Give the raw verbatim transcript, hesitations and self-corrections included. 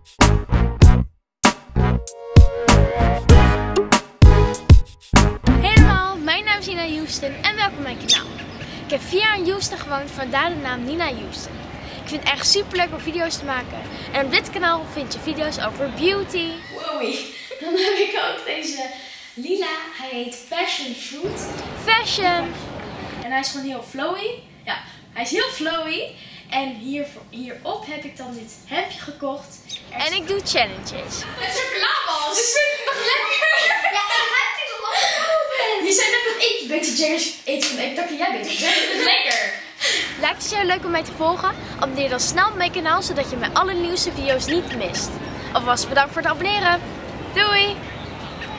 Hey allemaal, mijn naam is Nina Houston en welkom op mijn kanaal. Ik heb vier jaar in Houston gewoond, vandaar de naam Nina Houston. Ik vind het echt super leuk om video's te maken. En op dit kanaal vind je video's over beauty. Wow, dan heb ik ook deze lila. Hij heet Passion Fruit. Fashion. En hij is gewoon heel flowy. Ja, hij is heel flowy. En hier, hierop heb ik dan dit hemdje gekocht. Er en ik doe challenges. Het is chocoladebals. Dus vind ik nog lekker. Ja, en hij heeft nog open. Je zei net dat ik beter jaggers eet van ik dacht dat jij beter jaggers. Het is lekker. Lijkt het jou leuk om mij te volgen? Abonneer dan snel op mijn kanaal zodat je mijn allernieuwste video's niet mist. Alvast bedankt voor het abonneren. Doei!